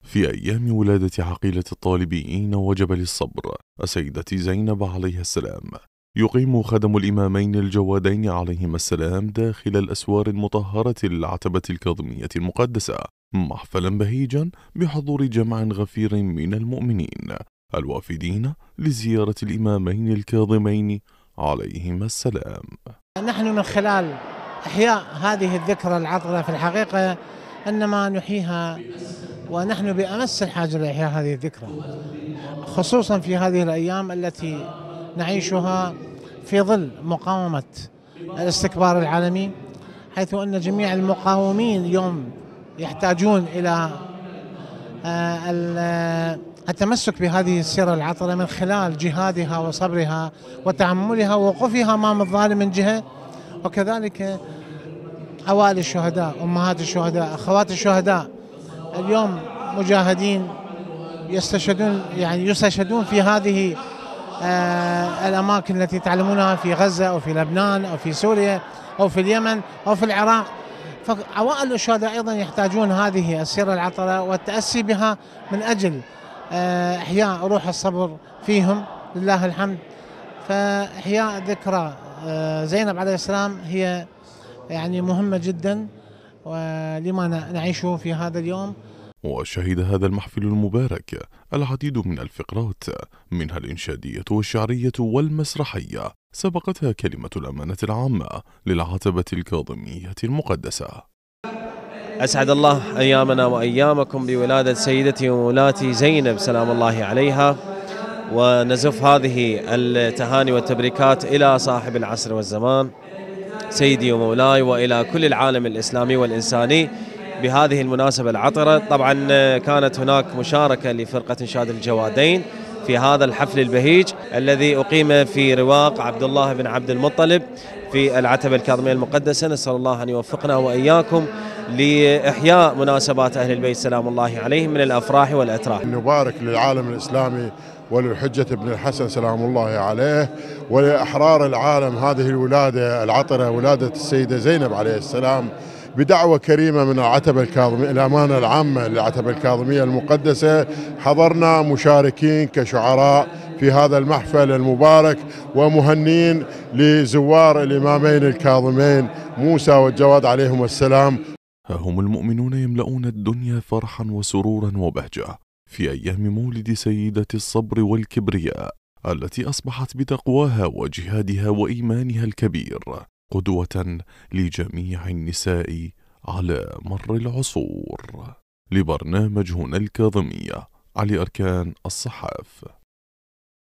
في أيام ولادة عقيلة الطالبيين وجبل الصبر السيدة زينب عليها السلام، يقيم خدم الإمامين الجوادين عليهما السلام داخل الأسوار المطهرة العتبة الكاظمية المقدسة محفلا بهيجا بحضور جمع غفير من المؤمنين الوافدين لزيارة الإمامين الكاظمين عليهما السلام. نحن من خلال إحياء هذه الذكرى العطرة في الحقيقة إنما نحييها ونحن بأمس الحاجة لإحياء هذه الذكرى، خصوصا في هذه الأيام التي نعيشها في ظل مقاومة الاستكبار العالمي، حيث أن جميع المقاومين اليوم يحتاجون إلى التمسك بهذه السيرة العطرة من خلال جهادها وصبرها وتحملها ووقوفها أمام الظالم من جهة، وكذلك عوائل الشهداء، أمهات الشهداء، أخوات الشهداء اليوم مجاهدين يستشهدون في هذه الأماكن التي تعلمونها في غزة أو في لبنان أو في سوريا أو في اليمن أو في العراق. فعوائل الشهداء أيضا يحتاجون هذه السيرة العطرة والتأسي بها من أجل إحياء روح الصبر فيهم لله الحمد. فإحياء ذكرى زينب عليه السلام هي مهمة جدا ولما نعيشه في هذا اليوم. وشهد هذا المحفل المبارك العديد من الفقرات، منها الإنشادية والشعرية والمسرحية، سبقتها كلمة الأمانة العامة للعتبة الكاظمية المقدسة. أسعد الله أيامنا وأيامكم بولادة سيدتي ومولاتي زينب سلام الله عليها، ونزف هذه التهاني والتبريكات إلى صاحب العصر والزمان سيدي ومولاي وإلى كل العالم الإسلامي والإنساني بهذه المناسبة العطرة. طبعا كانت هناك مشاركة لفرقة إنشاد الجوادين في هذا الحفل البهيج الذي أقيم في رواق عبد الله بن عبد المطلب في العتبة الكاظمية المقدسة. نسأل الله أن يوفقنا وإياكم لإحياء مناسبات أهل البيت سلام الله عليهم من الأفراح والأتراح. نبارك للعالم الإسلامي وللحجة بن الحسن سلام الله عليه ولأحرار العالم هذه الولادة العطرة، ولادة السيدة زينب عليه السلام، بدعوة كريمة من العتبة الكاظمية الأمانة العامة للعتبة الكاظمية المقدسة. حضرنا مشاركين كشعراء في هذا المحفل المبارك ومهنين لزوار الإمامين الكاظمين موسى والجواد عليهم السلام. ها هم المؤمنون يملؤون الدنيا فرحا وسرورا وبهجة في أيام مولد سيدة الصبر والكبرياء التي أصبحت بتقواها وجهادها وإيمانها الكبير قدوة لجميع النساء على مر العصور. لبرنامج هنا الكاظمية، علي أركان، الصحاف.